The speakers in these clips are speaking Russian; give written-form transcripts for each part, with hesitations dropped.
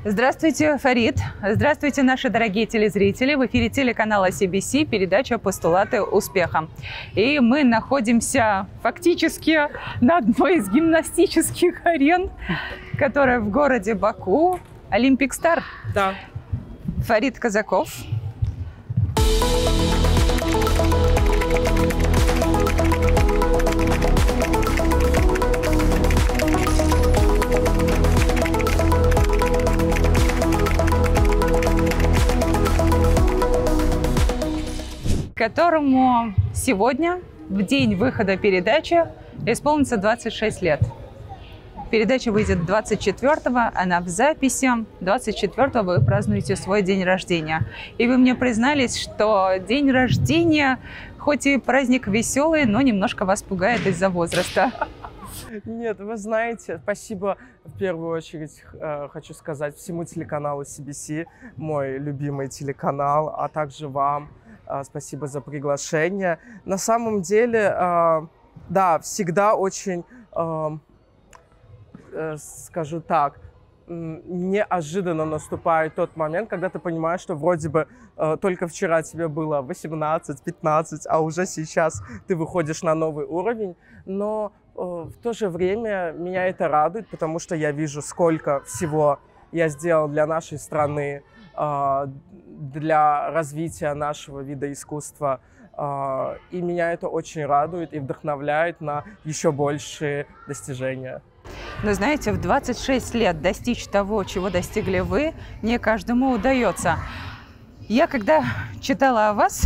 Здравствуйте, Фарид. Здравствуйте, наши дорогие телезрители. В эфире телеканала CBC передача «Постулаты успеха». И мы находимся фактически на одной из гимнастических арен, которая в городе Баку. Олимпик Стар. Да. Фарид Казаков. Которому сегодня, в день выхода передачи, исполнится 26 лет. Передача выйдет 24-го, она в записи. 24-го вы празднуете свой день рождения. И вы мне признались, что день рождения, хоть и праздник веселый, но немножко вас пугает из-за возраста. Нет, вы знаете, спасибо в первую очередь хочу сказать всему телеканалу CBC, мой любимый телеканал, а также вам. Спасибо за приглашение. На самом деле, да, всегда очень, скажу так, неожиданно наступает тот момент, когда ты понимаешь, что вроде бы только вчера тебе было 18-15, а уже сейчас ты выходишь на новый уровень. Но в то же время меня это радует, потому что я вижу, сколько всего я сделал для нашей страны, для развития нашего вида искусства. И меня это очень радует и вдохновляет на еще большие достижения. Но знаете, в 26 лет достичь того, чего достигли вы, не каждому удается. Я когда читала о вас,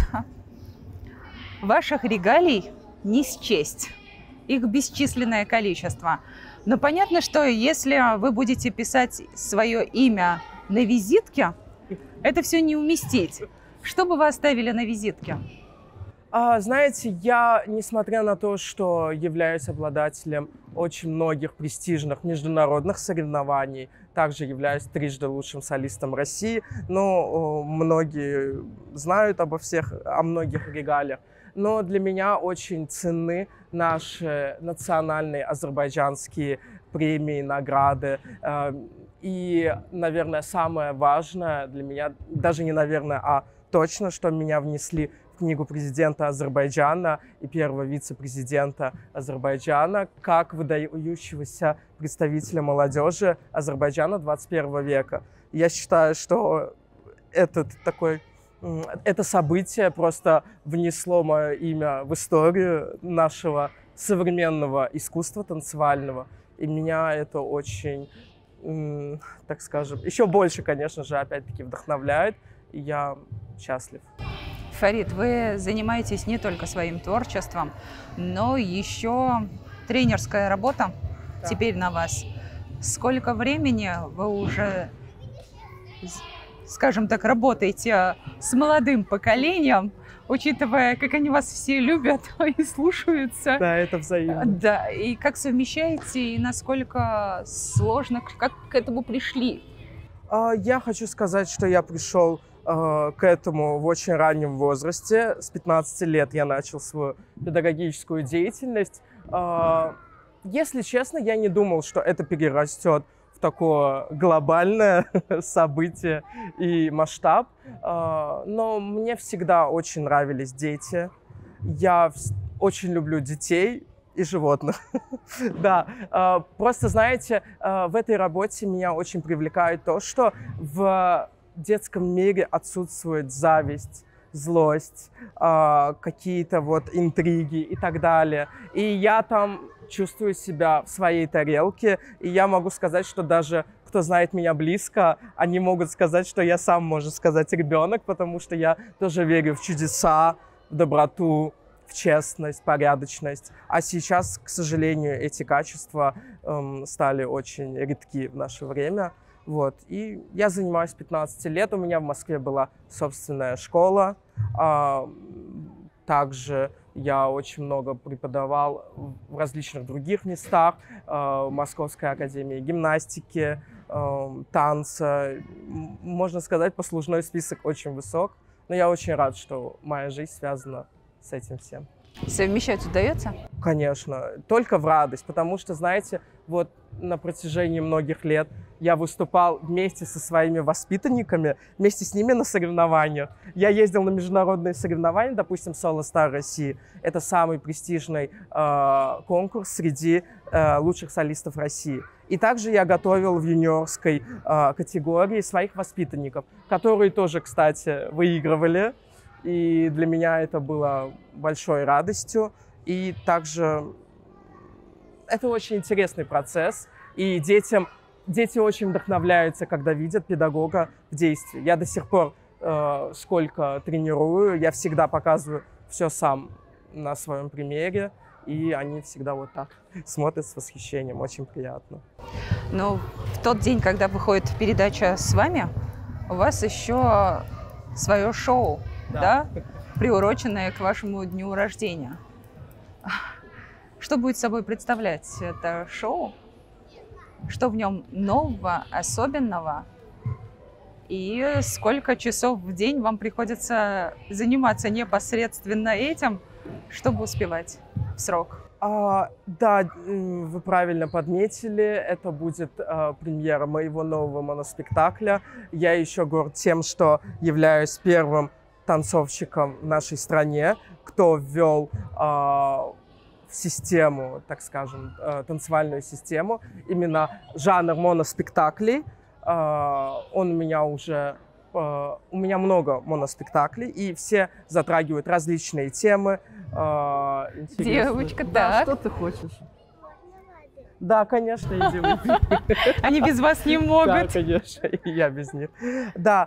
ваших регалий не счесть. Их бесчисленное количество. Но понятно, что если вы будете писать свое имя на визитке, это все не уместить. Что бы вы оставили на визитке? Знаете, я, несмотря на то, что являюсь обладателем очень многих престижных международных соревнований, также являюсь трижды лучшим солистом России, но многие знают о многих регалиях. Но для меня очень ценны наши национальные азербайджанские премии, награды. И, наверное, самое важное для меня, даже не наверное, а точно, что меня внесли в книгу президента Азербайджана и первого вице-президента Азербайджана как выдающегося представителя молодежи Азербайджана 21 века. Я считаю, что это событие просто внесло мое имя в историю нашего современного искусства танцевального. И меня это очень, так скажем, еще больше, конечно же, опять-таки вдохновляет. И я счастлив. Фарид, вы занимаетесь не только своим творчеством, но еще тренерская работа теперь на вас. Сколько времени вы уже, скажем так, работаете с молодым поколением, учитывая, как они вас все любят и слушаются? Да, это взаимно. Да, и как совмещаете, и насколько сложно, как к этому пришли? Я хочу сказать, что я пришел к этому в очень раннем возрасте. С 15 лет я начал свою педагогическую деятельность. Если честно, я не думал, что это перерастет в такое глобальное событие и масштаб. Но мне всегда очень нравились дети. Я очень люблю детей и животных. Да, просто, знаете, в этой работе меня очень привлекает то, что в детском мире отсутствует зависть, злость, какие-то вот интриги и так далее. И я там чувствую себя в своей тарелке, и я могу сказать, что даже кто знает меня близко, они могут сказать, что я сам, можно сказать, ребенок, потому что я тоже верю в чудеса, в доброту, в честность, порядочность. А сейчас, к сожалению, эти качества стали очень редки в наше время. Вот. И я занимаюсь 15 лет. У меня в Москве была собственная школа. Также я очень много преподавал в различных других местах. В Московской академии гимнастики, танца. Можно сказать, послужной список очень высок. Но я очень рад, что моя жизнь связана с этим всем. Совмещать удается? Конечно, только в радость, потому что, знаете, вот на протяжении многих лет я выступал вместе со своими воспитанниками, вместе с ними на соревнованиях. Я ездил на международные соревнования, допустим, Solo Star России. Это самый престижный конкурс среди лучших солистов России. И также я готовил в юниорской категории своих воспитанников, которые тоже, кстати, выигрывали. И для меня это было большой радостью. И также это очень интересный процесс. И дети очень вдохновляются, когда видят педагога в действии. Я до сих пор, сколько тренирую, я всегда показываю все сам на своем примере. И они всегда вот так смотрят с восхищением. Очень приятно. Но в тот день, когда выходит передача с вами, у вас еще свое шоу, да? Приуроченное к вашему дню рождения. Что будет собой представлять это шоу? Что в нем нового, особенного? И сколько часов в день вам приходится заниматься непосредственно этим, чтобы успевать в срок? Да, вы правильно подметили. Это будет премьера моего нового моноспектакля. Я еще горд тем, что являюсь первым танцовщиком в нашей стране, кто ввел в систему, так скажем, танцевальную систему, именно жанр моноспектаклей. У меня много моноспектаклей, и все затрагивают различные темы. Девочка, да, так. что ты хочешь? Да, конечно, иди выпей. Они без вас не могут. Да, конечно, и я без них. Да,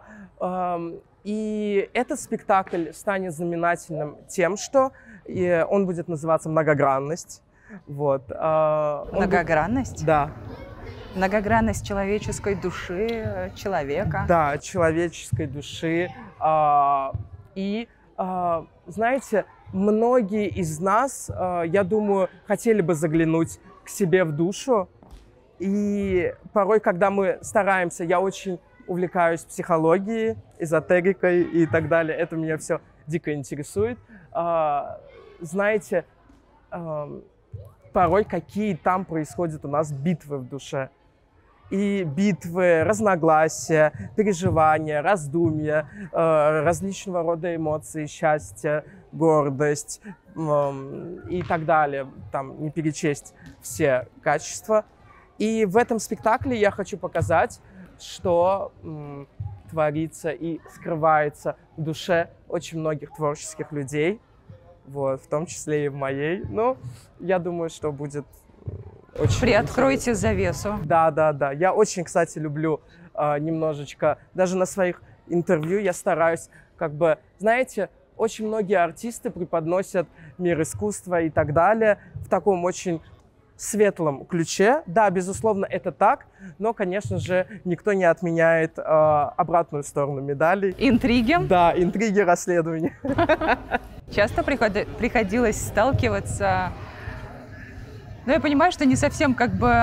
и этот спектакль станет знаменательным тем, что он будет называться «Многогранность». Вот. Многогранность? Да. Многогранность человеческой души, человека. Да, человеческой души. И, знаете, многие из нас, я думаю, хотели бы заглянуть к себе в душу. И порой, когда мы стараемся, я очень увлекаюсь психологией, эзотерикой и так далее. Это меня все дико интересует. Знаете, порой какие там происходят у нас битвы в душе. И битвы, разногласия, переживания, раздумья, различного рода эмоции, счастье, гордость и так далее. Там не перечесть все качества. И в этом спектакле я хочу показать, что творится и скрывается в душе очень многих творческих людей, вот, в том числе и в моей. Но я думаю, что будет очень Приоткройте интересно. завесу. Да. Я очень, кстати, люблю немножечко, даже на своих интервью я стараюсь, как бы, знаете, очень многие артисты преподносят мир искусства и так далее в таком очень светлом ключе. Да, безусловно, это так, но, конечно же, никто не отменяет обратную сторону медали. Интриги. Да, интриги, расследования. Часто приходилось сталкиваться. Ну, я понимаю, что не совсем как бы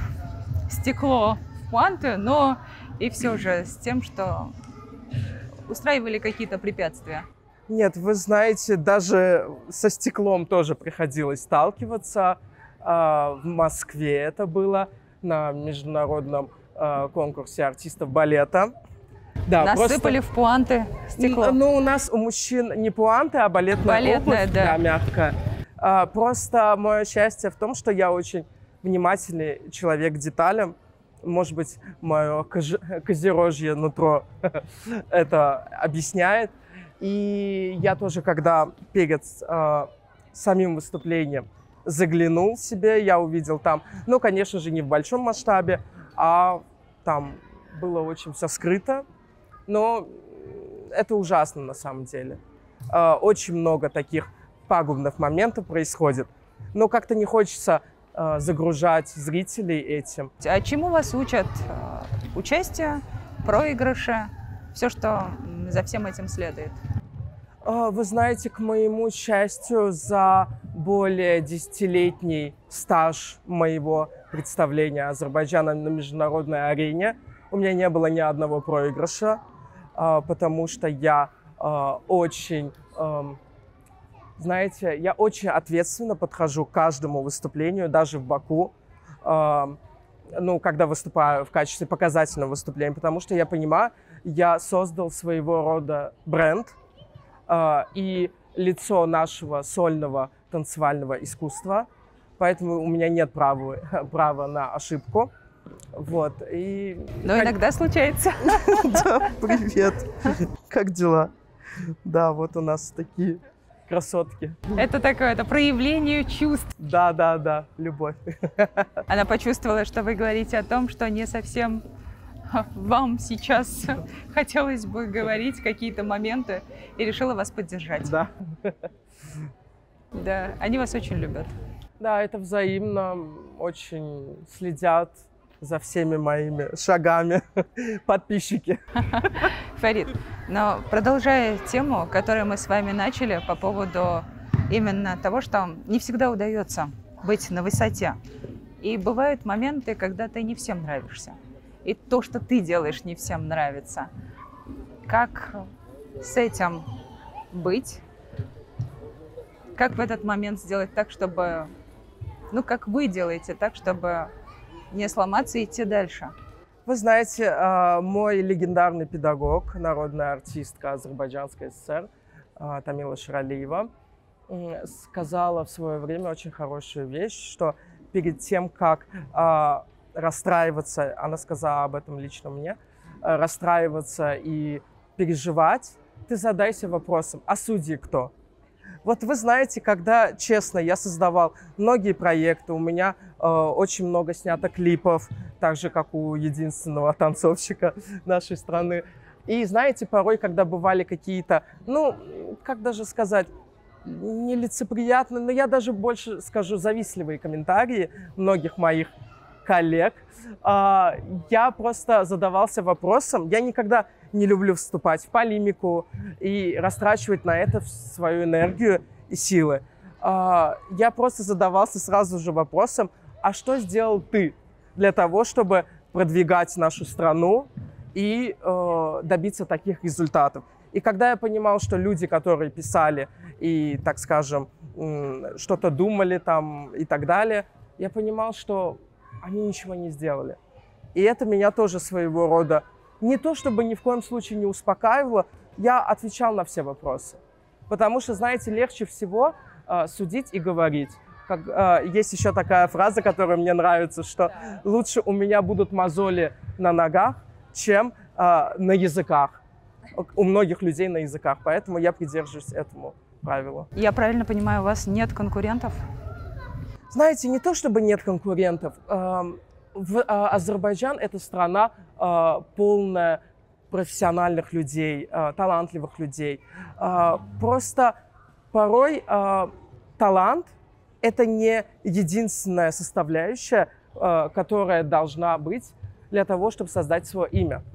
стекло в пуанты, но и все же с тем, что устраивали какие-то препятствия. Нет, вы знаете, даже со стеклом тоже приходилось сталкиваться. В Москве это было на международном конкурсе артистов балета. Да, насыпали в пуанты стекло. Ну, у мужчин не пуанты, а балетная обувь, да, мягкая. Просто мое счастье в том, что я очень внимательный человек к деталям. Может быть, мое козерожье нутро это объясняет. И я тоже, когда перед самим выступлением заглянул себе, я увидел там, ну, конечно же, не в большом масштабе, а там было очень все скрыто. Но это ужасно на самом деле. Очень много таких пагубных моментов происходит. Но как-то не хочется загружать зрителей этим. А чему вас учат участие, проигрыши, все, что за всем этим следует? Вы знаете, к моему счастью, за более 10-летний стаж моего представления Азербайджана на международной арене у меня не было ни одного проигрыша, потому что я очень знаете, я очень ответственно подхожу к каждому выступлению, даже в Баку, ну, когда выступаю в качестве показательного выступления, потому что я понимаю, я создал своего рода бренд и лицо нашего сольного танцевального искусства, поэтому у меня нет права на ошибку. Вот, и... Но иногда случается. Да, привет. Как дела? Да, вот у нас такие красотки. Это такое, это проявление чувств. Да, любовь. Она почувствовала, что вы говорите о том, что не совсем вам сейчас хотелось бы говорить какие-то моменты, и решила вас поддержать. Да. Да, они вас очень любят. Да, это взаимно, очень следят за всеми моими шагами подписчики. Фарид, но продолжая тему, которую мы с вами начали по поводу именно того, что не всегда удается быть на высоте. И бывают моменты, когда ты не всем нравишься. И то, что ты делаешь, не всем нравится. Как с этим быть? Как в этот момент сделать так, чтобы... Ну, как вы делаете так, чтобы не сломаться и идти дальше? Вы знаете, мой легендарный педагог, народная артистка Азербайджанской ССР Тамила Ширалиева сказала в свое время очень хорошую вещь, что перед тем, как расстраиваться, она сказала об этом лично мне, расстраиваться и переживать, ты задайся вопросом, а судьи кто? Вот вы знаете, когда, честно, я создавал многие проекты, у меня очень много снято клипов, так же, как у единственного танцовщика нашей страны. И знаете, порой, когда бывали какие-то, ну, как даже сказать, нелицеприятные, но я даже больше скажу, завистливые комментарии многих моих коллег, я просто задавался вопросом, я никогда не люблю вступать в полемику и растрачивать на это свою энергию и силы. Я просто задавался сразу же вопросом, а что сделал ты для того, чтобы продвигать нашу страну и добиться таких результатов? И когда я понимал, что люди, которые писали и, так скажем, что-то думали там и так далее, я понимал, что они ничего не сделали. И это меня тоже своего рода не то, чтобы ни в коем случае не успокаивало, я отвечал на все вопросы. Потому что, знаете, легче всего судить и говорить. Есть еще такая фраза, которая мне нравится, что лучше у меня будут мозоли на ногах, чем на языках. У многих людей на языках. Поэтому я придерживаюсь этому правилу. Я правильно понимаю, у вас нет конкурентов? Знаете, не то чтобы нет конкурентов. Азербайджан – это страна полная профессиональных людей, талантливых людей. Просто порой талант – это не единственная составляющая, которая должна быть для того, чтобы создать свое имя.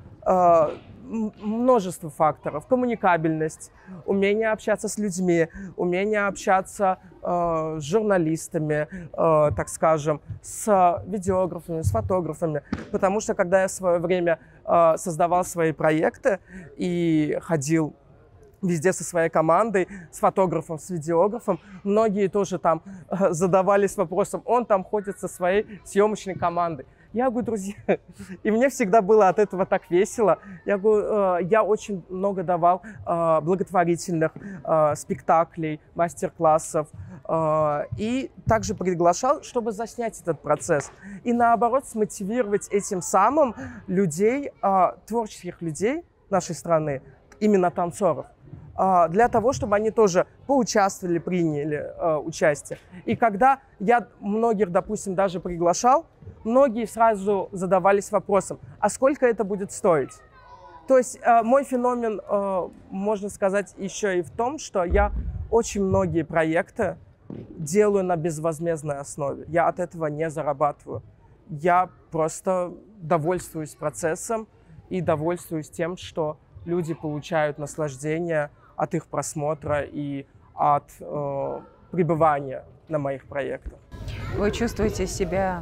Множество факторов. Коммуникабельность, умение общаться с людьми, умение общаться с журналистами, так скажем, с видеографами, с фотографами. Потому что, когда я в свое время создавал свои проекты и ходил везде со своей командой, с фотографом, с видеографом, многие тоже там задавались вопросом, он там ходит со своей съемочной командой. Я говорю, друзья, и мне всегда было от этого так весело. Я говорю, я очень много давал благотворительных спектаклей, мастер-классов. И также приглашал, чтобы заснять этот процесс. И наоборот, смотивировать этим самым людей, творческих людей нашей страны, именно танцоров, для того, чтобы они тоже поучаствовали, приняли участие. И когда я многих, допустим, даже приглашал, многие сразу задавались вопросом, а сколько это будет стоить? То есть мой феномен, можно сказать, еще и в том, что я очень многие проекты делаю на безвозмездной основе. Я от этого не зарабатываю. Я просто довольствуюсь процессом и довольствуюсь тем, что люди получают наслаждение от их просмотра и от пребывания на моих проектах. Вы чувствуете себя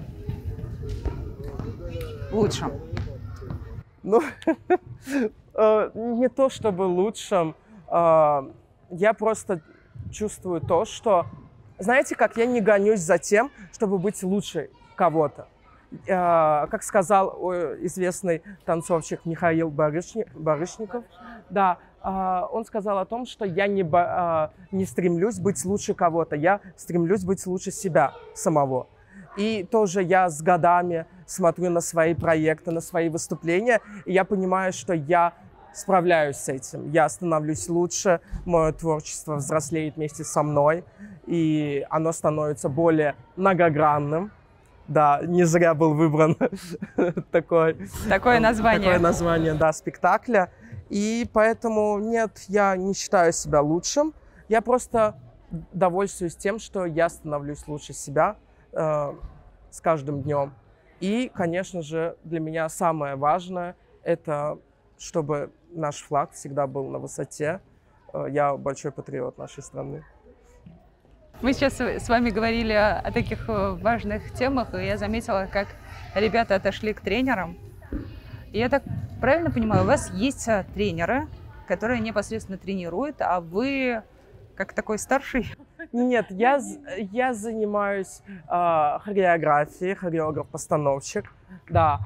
лучшим? Ну, не то чтобы лучшим. Я просто чувствую то, что, знаете, как я не гонюсь за тем, чтобы быть лучше кого-то. Как сказал известный танцовщик Михаил Барышников, да, он сказал о том, что я не стремлюсь быть лучше кого-то, я стремлюсь быть лучше себя самого. И тоже я с годами смотрю на свои проекты, на свои выступления, и я понимаю, что я справляюсь с этим. Я становлюсь лучше, мое творчество взрослеет вместе со мной, и оно становится более многогранным. Да, не зря был выбран такое название, да, спектакля. И поэтому нет, я не считаю себя лучшим. Я просто довольствуюсь тем, что я становлюсь лучше себя с каждым днем. И, конечно же, для меня самое важное – это чтобы наш флаг всегда был на высоте. Я большой патриот нашей страны. Мы сейчас с вами говорили о таких важных темах, и я заметила, как ребята отошли к тренерам. И я так правильно понимаю, у вас есть тренеры, которые непосредственно тренируют, а вы как такой старший? Нет, я занимаюсь хореографией, хореограф-постановщик, да.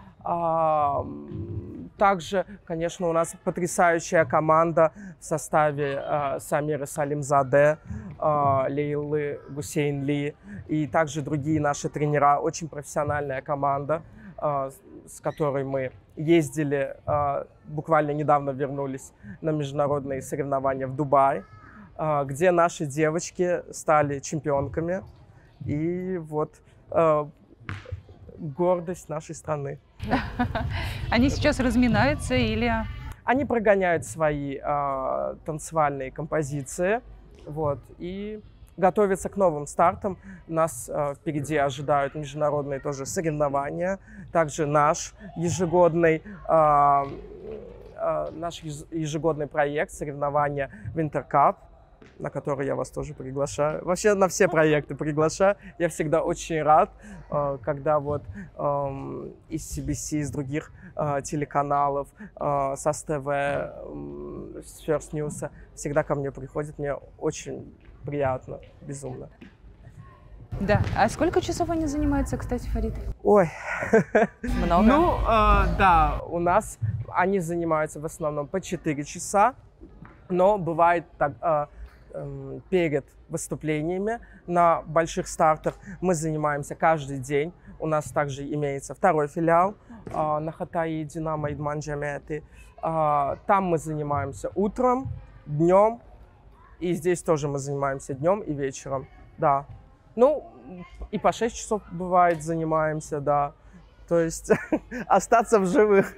Также, конечно, у нас потрясающая команда в составе Самиры Салимзаде, Лейлы Гусейнли и также другие наши тренера. Очень профессиональная команда, с которой мы ездили, буквально недавно вернулись на международные соревнования в Дубай, где наши девочки стали чемпионками. И вот гордость нашей страны. Они сейчас разминаются или... Они прогоняют свои танцевальные композиции, вот, и готовятся к новым стартам. Нас впереди ожидают международные тоже соревнования, также наш ежегодный проект соревнования Winter Cup, на который я вас тоже приглашаю. Вообще на все проекты приглашаю. Я всегда очень рад, когда вот из CBC, из других телеканалов, со СТВ, с First News всегда ко мне приходят. Мне очень приятно, безумно. Да. А сколько часов они занимаются, кстати, Фарид? Ой. Много? Ну, да, у нас они занимаются в основном по 4 часа, но бывает так... перед выступлениями на больших стартах мы занимаемся каждый день. У нас также имеется второй филиал на Хатаи Динамо Идман Джамиаты. Там мы занимаемся утром, днем, и здесь тоже мы занимаемся днем и вечером. Да. Ну, и по 6 часов бывает занимаемся, да. То есть остаться в живых.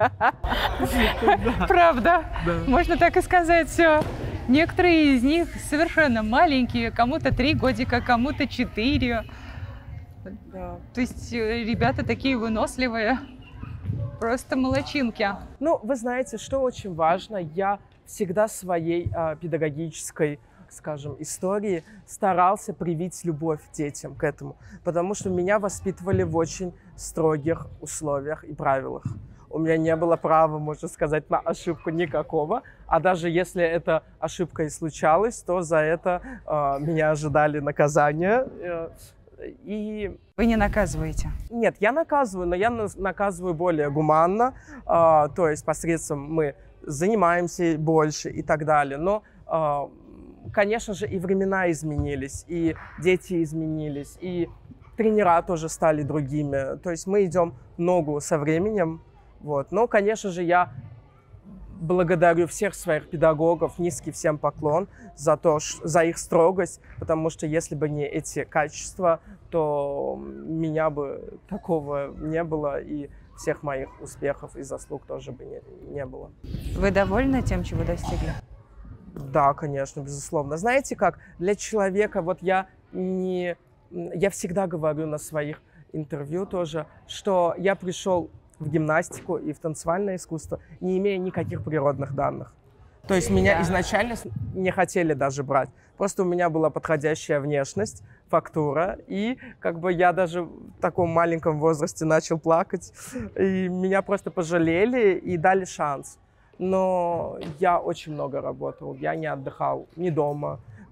Правда. Можно так и сказать. Некоторые из них совершенно маленькие, кому-то 3 годика, кому-то 4. Да. То есть ребята такие выносливые, просто молодчинки. Ну, вы знаете, что очень важно, я всегда своей педагогической, скажем, истории старался привить любовь детям к этому, потому что меня воспитывали в очень строгих условиях и правилах. У меня не было права, можно сказать, на ошибку никакого. А даже если эта ошибка и случалась, то за это меня ожидали наказания. И... Вы не наказываете? Нет, я наказываю, но я наказываю более гуманно. То есть посредством мы занимаемся больше и так далее. Но, конечно же, и времена изменились, и дети изменились, и тренера тоже стали другими. То есть мы идем в ногу со временем. Вот. Но, конечно же, я благодарю всех своих педагогов, низкий всем поклон за их строгость, потому что если бы не эти качества, то меня бы такого не было, и всех моих успехов и заслуг тоже бы не было. Вы довольны тем, чего достигли? Да, конечно, безусловно. Знаете как, для человека, вот я всегда говорю на своих интервью тоже, что я пришел в гимнастику и в танцевальное искусство, не имея никаких природных данных. То есть меня изначально не хотели даже брать. Просто у меня была подходящая внешность, фактура, и как бы я даже в таком маленьком возрасте начал плакать, и меня просто пожалели и дали шанс. Но я очень много работал, я не отдыхал ни дома,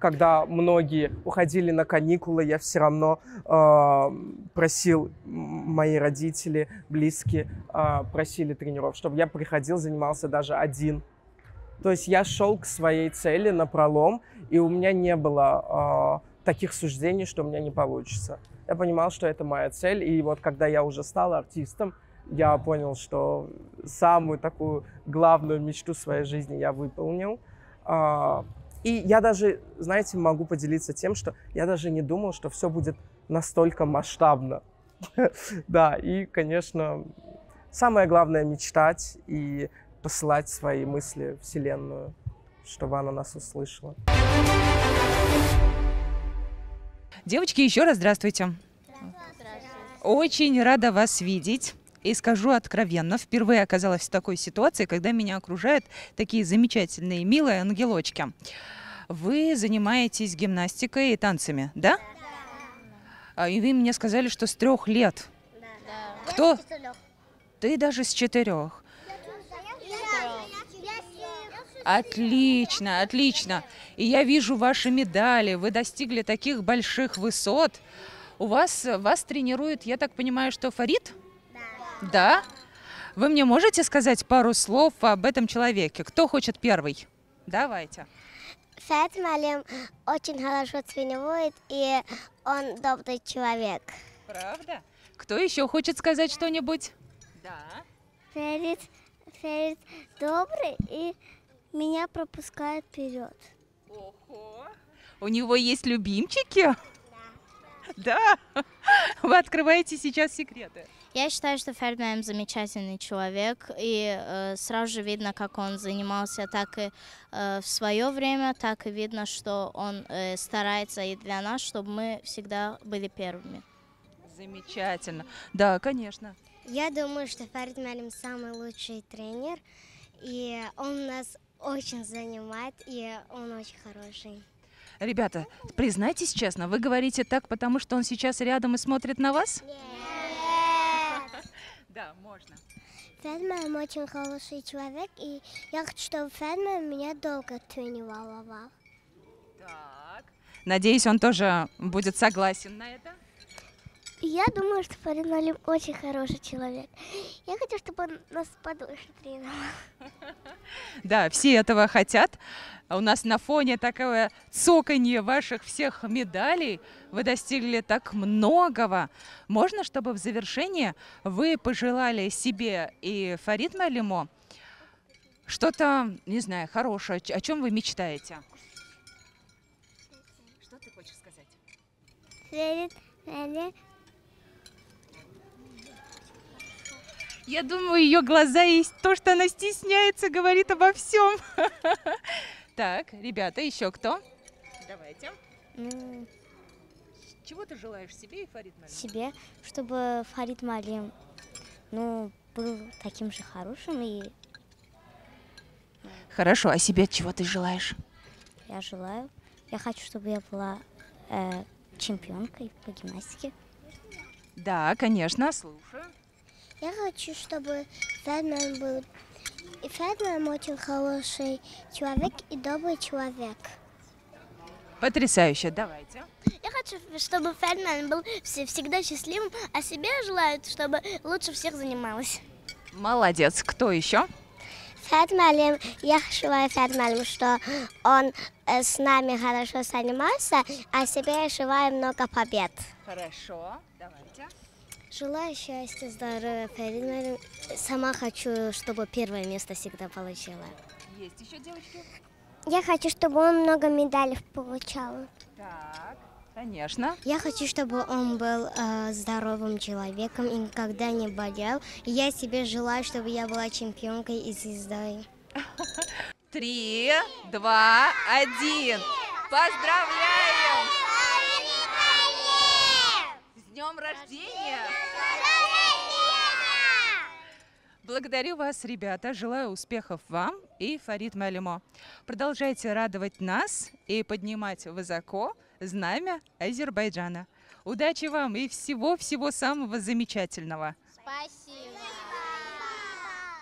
когда многие уходили на каникулы, я все равно просил, мои родители, близкие просили тренеров, чтобы я приходил, занимался даже один. То есть я шел к своей цели напролом, и у меня не было таких суждений, что у меня не получится. Я понимал, что это моя цель, и вот когда я уже стал артистом, я понял, что самую такую главную мечту своей жизни я выполнил. И я даже, знаете, могу поделиться тем, что я даже не думал, что все будет настолько масштабно. Да, и, конечно, самое главное — мечтать и посылать свои мысли в Вселенную, чтобы она нас услышала. Девочки, еще раз здравствуйте. Здравствуйте. Очень рада вас видеть. И скажу откровенно, впервые оказалась в такой ситуации, когда меня окружают такие замечательные, милые ангелочки. Вы занимаетесь гимнастикой и танцами, да? И вы мне сказали, что с 3 лет. Да. Кто? Ты даже с 4. Отлично, отлично. И я вижу ваши медали. Вы достигли таких больших высот. Вас тренирует, я так понимаю, что Фарид? Да? Вы мне можете сказать пару слов об этом человеке? Кто хочет первый? Давайте. Фарид Малим очень хорошо тренирует, и он добрый человек. Правда? Кто еще хочет сказать что-нибудь? Да. Фарид добрый, и меня пропускает вперед. Ого. У него есть любимчики? Да. Вы открываете сейчас секреты. Я считаю, что Фарид Малим замечательный человек, и сразу же видно, как он занимался так и в свое время, так и видно, что он старается и для нас, чтобы мы всегда были первыми. Замечательно. Да, конечно. Я думаю, что Фарид Малим самый лучший тренер, и он нас очень занимает, и он очень хороший. Ребята, признайтесь честно, вы говорите так, потому что он сейчас рядом и смотрит на вас? Нет. Да, можно. Фарид Малим очень хороший человек, и я хочу, чтобы Фарид Малим меня долго тренировал. Так. Надеюсь, он тоже будет согласен на это. Я думаю, что Фарид Малим очень хороший человек. Я хочу, чтобы он нас подольше тренировал. Да, все этого хотят. У нас на фоне такое цоканье ваших всех медалей. Вы достигли так многого. Можно, чтобы в завершение вы пожелали себе и Фарид Малиму что-то, не знаю, хорошее, о чем вы мечтаете? Что ты хочешь сказать? Фарид Малим. Я думаю, ее глаза есть то, что она стесняется, говорит обо всем. Так, ребята, еще кто? Давайте. Чего ты желаешь себе и Фарид Малиму? Себе, чтобы Фарид Малим, был таким же хорошим, и Хорошо, а себе чего ты желаешь? я хочу, чтобы я была чемпионкой по гимнастике. Да, конечно, слушаю. Я хочу, чтобы Фарид Малим был... И Фарид Малим очень хороший человек и добрый человек. Потрясающе, давайте. Я хочу, чтобы Фарид Малим был всегда счастливым, а себе желаю, чтобы лучше всех занималась. Молодец. Кто еще? Фарид Малим, я желаю Фарид Малим, что он с нами хорошо занимался, а себе желаю много побед. Хорошо, давайте. Желаю счастья, здоровья, Фарид Малим. Сама хочу, чтобы первое место всегда получила. Есть еще девочки? Я хочу, чтобы он много медалей получал. Так, конечно. Я хочу, чтобы он был здоровым человеком и никогда не болел. И я себе желаю, чтобы я была чемпионкой и звездой. 3, 2, 1. Поздравляем! С днем рождения! Благодарю вас, ребята. Желаю успехов вам и Фарид Малиму. Продолжайте радовать нас и поднимать высоко знамя Азербайджана. Удачи вам и всего-всего самого замечательного. Спасибо.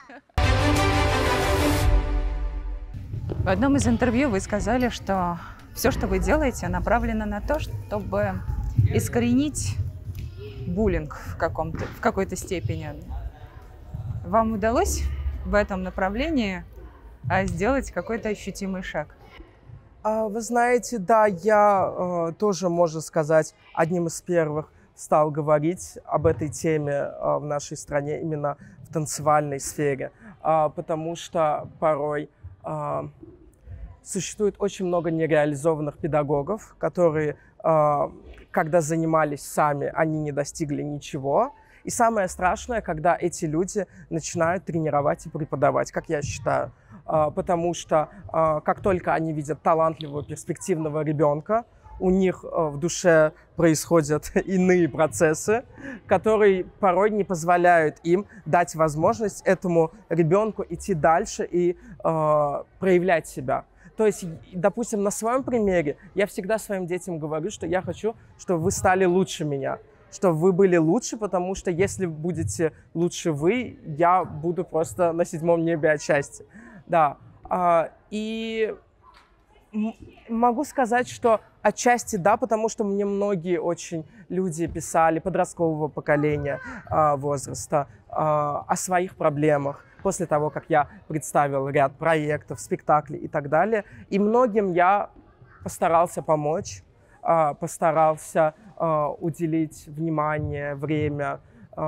В одном из интервью вы сказали, что все, что вы делаете, направлено на то, чтобы искоренить буллинг в какой-то степени. Вам удалось в этом направлении сделать какой-то ощутимый шаг? Вы знаете, да, я тоже, можно сказать, одним из первых стал говорить об этой теме в нашей стране именно в танцевальной сфере, потому что порой существует очень много нереализованных педагогов, которые, когда занимались сами, они не достигли ничего. И самое страшное, когда эти люди начинают тренировать и преподавать, как я считаю. Потому что как только они видят талантливого, перспективного ребенка, у них в душе происходят иные процессы, которые порой не позволяют им дать возможность этому ребенку идти дальше и проявлять себя. То есть, допустим, на своем примере я всегда своим детям говорю, что я хочу, чтобы вы стали лучше меня, чтобы вы были лучше, потому что если будете лучше вы, я буду просто на 7-м небе от счастья. Да. И могу сказать, что отчасти да, потому что мне многие очень люди писали подросткового поколения возраста о своих проблемах после того, как я представил ряд проектов, спектаклей и так далее. И многим я постарался помочь, постарался уделить внимание, время.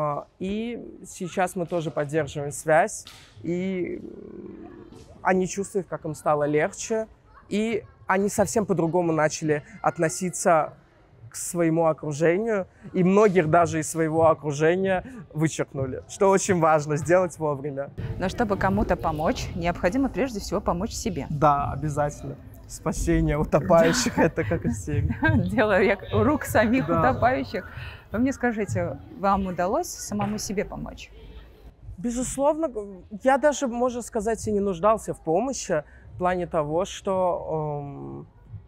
И сейчас мы тоже поддерживаем связь, и они чувствуют, как им стало легче, и они совсем по-другому начали относиться к своему окружению, и многих даже из своего окружения вычеркнули, что очень важно сделать вовремя. Но чтобы кому-то помочь, необходимо прежде всего помочь себе. Да, обязательно. Спасение утопающих — это как из серии. Дело рук самих утопающих. Вы мне скажите, вам удалось самому себе помочь? Безусловно, я даже, можно сказать, и не нуждался в помощи в плане того, что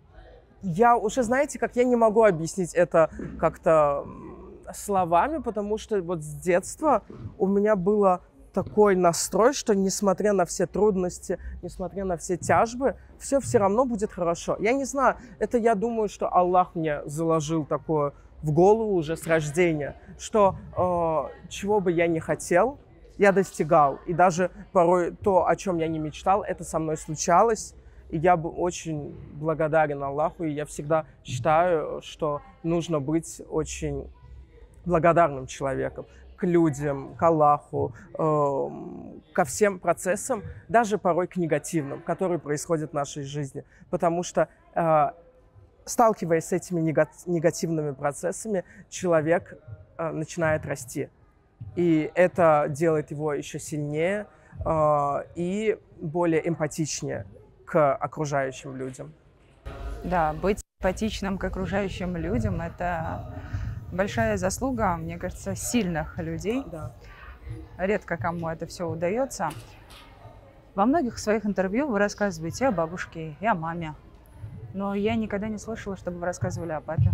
я уже, знаете, как я не могу объяснить это как-то словами, потому что вот с детства у меня было такой настрой, что несмотря на все трудности, несмотря на все тяжбы, все равно будет хорошо. Я не знаю, это я думаю, что Аллах мне заложил такое в голову уже с рождения, что чего бы я ни хотел, я достигал. И даже порой то, о чем я не мечтал, это со мной случалось. И я бы очень благодарен Аллаху, и я всегда считаю, что нужно быть очень благодарным человеком к людям, к Аллаху, ко всем процессам, даже порой к негативным, которые происходят в нашей жизни. Потому что, сталкиваясь с этими негативными процессами, человек начинает расти. И это делает его еще сильнее и более эмпатичнее к окружающим людям. Да, быть эмпатичным к окружающим людям – это большая заслуга, мне кажется, сильных людей. Да. Редко кому это все удается. Во многих своих интервью вы рассказываете о бабушке и о маме. Но я никогда не слышала, чтобы вы рассказывали о папе.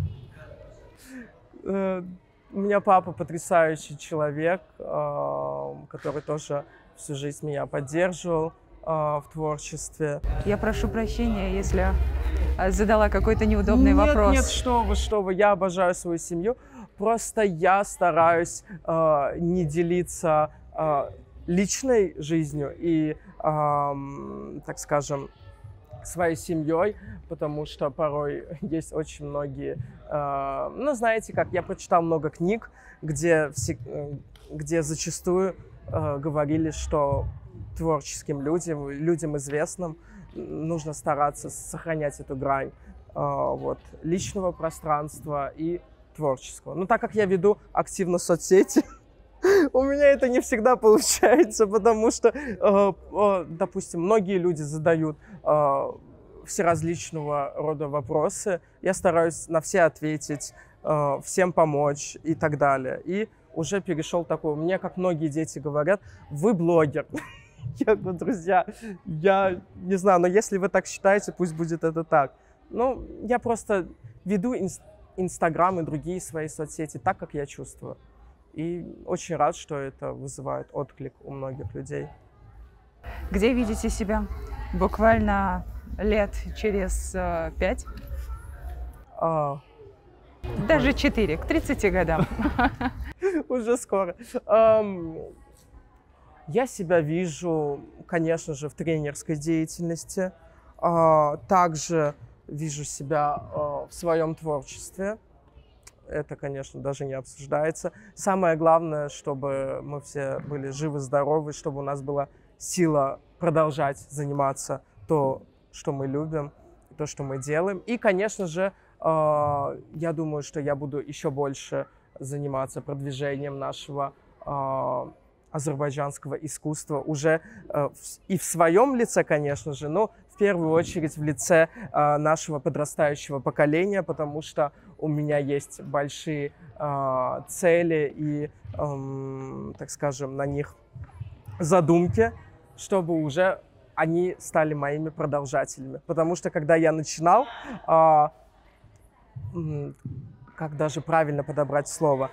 У меня папа потрясающий человек, который тоже всю жизнь меня поддерживал в творчестве. Я прошу прощения, если задала какой-то неудобный вопрос. Нет, что вы, я обожаю свою семью. Просто я стараюсь не делиться личной жизнью и, так скажем, своей семьей, потому что порой есть очень многие... Ну, знаете как, я прочитал много книг, где зачастую говорили, что творческим людям известным, нужно стараться сохранять эту грань личного пространства и творческого. Но так как я веду активно соцсети, у меня это не всегда получается, потому что, допустим, многие люди задают все различного рода вопросы. Я стараюсь на все ответить, всем помочь и так далее. И уже перешел такой, мне, как многие дети говорят, вы блогер. Я говорю, друзья, я не знаю, но если вы так считаете, пусть будет это так. Ну, я просто веду Инстаграм и другие свои соцсети так, как я чувствую. И очень рад, что это вызывает отклик у многих людей. Где видите себя? Буквально лет через 5, А, даже 4, к 30 годам? Уже скоро. Я себя вижу, конечно же, в тренерской деятельности. Также вижу себя в своем творчестве. Это, конечно, даже не обсуждается. Самое главное, чтобы мы все были живы-здоровы, чтобы у нас была сила продолжать заниматься то, что мы любим, то, что мы делаем. И, конечно же, я думаю, что я буду еще больше заниматься продвижением нашего азербайджанского искусства уже и в своем лице, конечно же, но в первую очередь в лице нашего подрастающего поколения, потому что у меня есть большие цели и, так скажем, на них задумки, чтобы уже они стали моими продолжателями. Потому что когда я начинал, как даже правильно подобрать слово,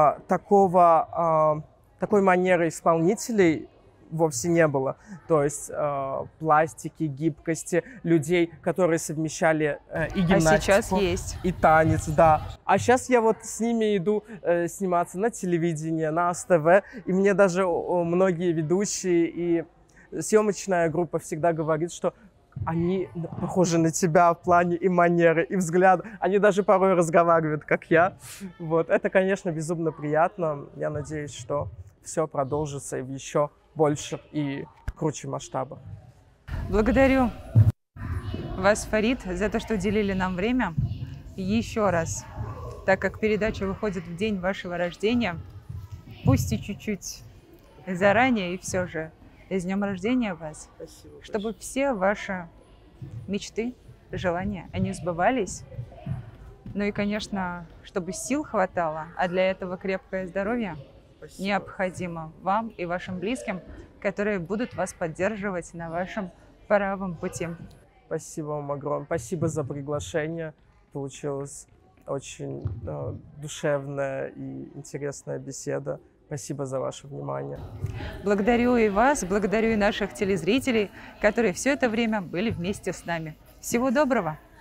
такой манеры исполнителей вовсе не было. То есть пластики, гибкости, людей, которые совмещали и гимнастику, сейчас есть. и танец, да. А сейчас я вот с ними иду сниматься на телевидении, на СТВ, и мне даже многие ведущие и съемочная группа всегда говорит, что они похожи на тебя в плане и манеры, и взгляда. Они даже порой разговаривают, как я. Вот. Это, конечно, безумно приятно. Я надеюсь, что все продолжится и в еще больших и круче масштабах. Благодарю вас, Фарид, за то, что уделили нам время. Еще раз, так как передача выходит в день вашего рождения, пусть и чуть-чуть заранее, и все же с днем рождения вас, Спасибо. чтобы все ваши мечты, желания, они сбывались. Ну и, конечно, чтобы сил хватало, а для этого крепкое здоровье Спасибо. необходимо вам и вашим близким, которые будут вас поддерживать на вашем правом пути. Спасибо вам огромное. Спасибо за приглашение. Получилась очень душевная и интересная беседа. Спасибо за ваше внимание. Благодарю и вас, благодарю и наших телезрителей, которые все это время были вместе с нами. Всего доброго!